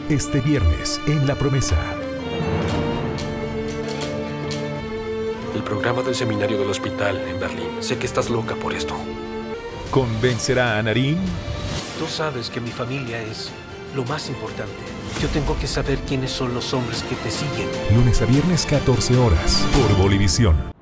Este viernes en La Promesa. El programa del seminario del hospital en Berlín. Sé que estás loca por esto. ¿Convencerá a Narín? Tú sabes que mi familia es lo más importante. Yo tengo que saber quiénes son los hombres que te siguen. Lunes a viernes, 14 horas, por Bolivisión.